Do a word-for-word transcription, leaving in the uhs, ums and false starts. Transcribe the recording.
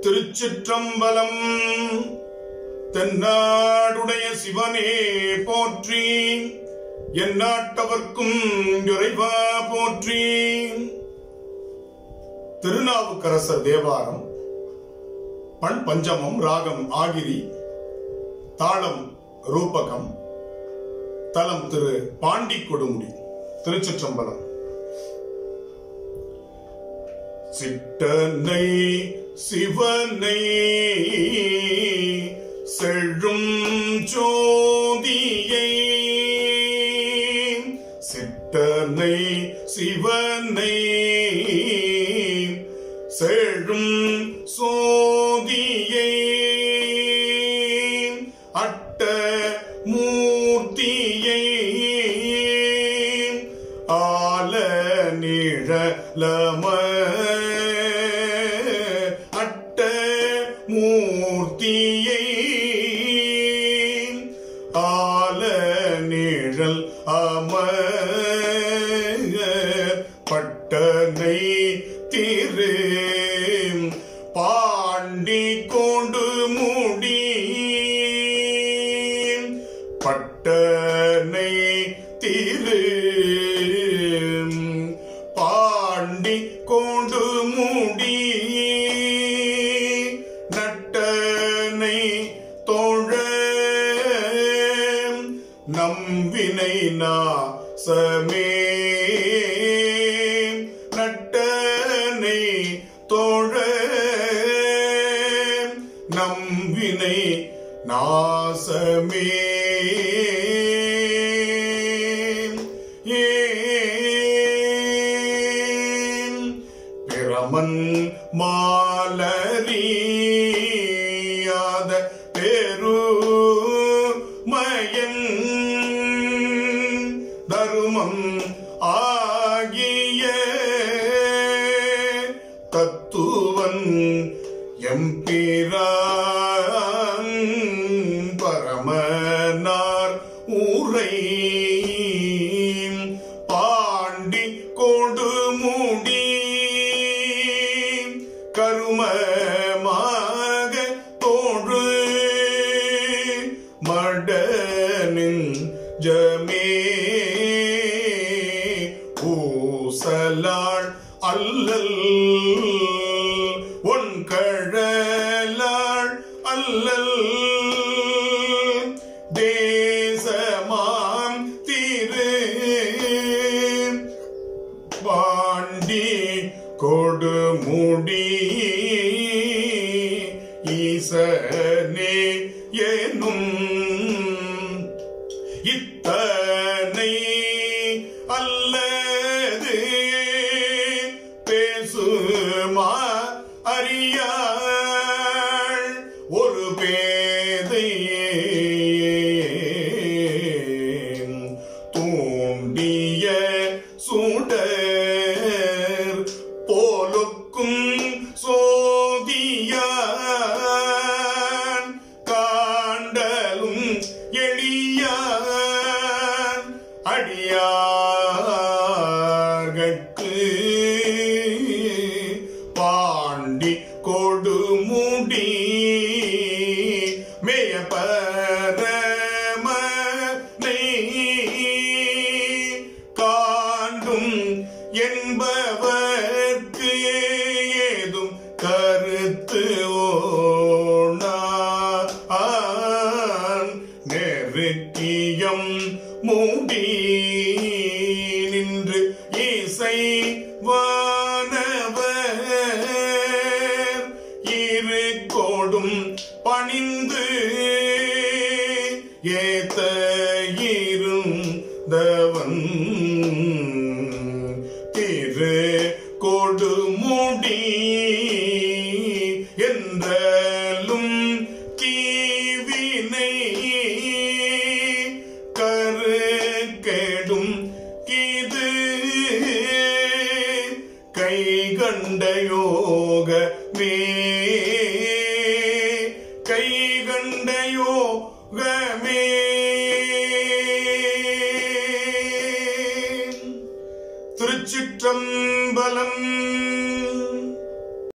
திருச்சிற்றம்பலம். தென்னாடுடைய சிவனே போற்றி, எந்நாட்டவர்க்கும் இறைவா போற்றி. திருநாவுக்கரசர் தேவாரம். பண் பஞ்சமம், ராகம் ஆகிரி, தாளம் ரூபகம், தலம் திரு பாண்டி கொடுமுடி. திருச்சிற்றம்பலம். சிட்டனை சிவனை செழும் ஜோதியை, சிட்டனை சிவனை செழும் சோதியை, அட்ட மூர்த்தியை ஆல நிழலம, அட்ட மூர்த்தியை ஆல நிழல் அம, பட்டனை திரு பாண்டி கொண்டு முடி, பட்டனை திரு பாண்டி கொண்டு முடி, நட்டனை தோழ நம்பினை நாசமே, நட்டனை தோழ நம்பினை நாசமே. பிரமன் மாலரியாத பெருமயன் தருமம் ஆகிய தத்துவன் எம்பிரான் பரமனார் ஊரை பாண்டி கொடுமுடி, கருமமாக தோழு மடனின் ஜமே, ஊசலாள் அல்லல் ஒன் கழலாள் அல்லல், தேசமாம் திரு பாண்டி கொடுமுடி, ஈசனே எனும் இத்தனை அல்லது பேசுமா அறியாள் ஒரு பேதையே, தூண்டிய சுடர் போலுக்கும் சோதியான், காண்டலும் எளியான் அடியார்கட்கு பாண்டி கொடுமுடி, மேய பரமனை காண்டும் என்பவர்க்கு ஏதும் கருத்து ஓணான், நெருக்கியம் மூடி நின்று இசை வானவர் இரு கோடும் பணிந்து ஏத்த இருந்தவன் திரு கொடுமுடி என்றலும் தீவினை கரு கெடும் கிது கை கண்ட யோகமே,